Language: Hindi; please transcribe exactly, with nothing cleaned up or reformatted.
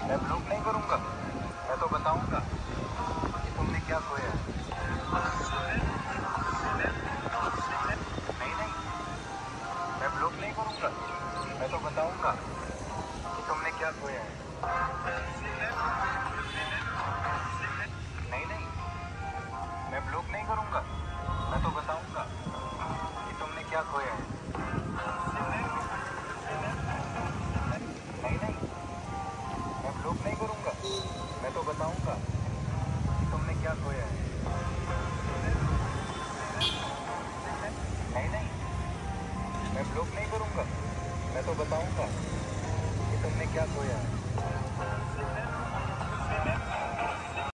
मैं ब्लॉक नहीं करूंगा, मैं तो बताऊंगा कि तुमने क्या खोया है। नहीं नहीं, मैं ब्लॉक नहीं करूंगा, मैं तो बताऊंगा कि तुमने क्या खोया है। नहीं नहीं, मैं ब्लॉक नहीं करूंगा, मैं तो बताऊंगा कि तुमने क्या खोया है। नहीं नहीं, मैं ब्लॉक नहीं करूंगा, मैं तो बताऊंगा कि तुमने क्या खोया है। नहीं नहीं, मैं ब्लॉक नहीं करूंगा, मैं तो बताऊंगा कि तुमने क्या खोया है।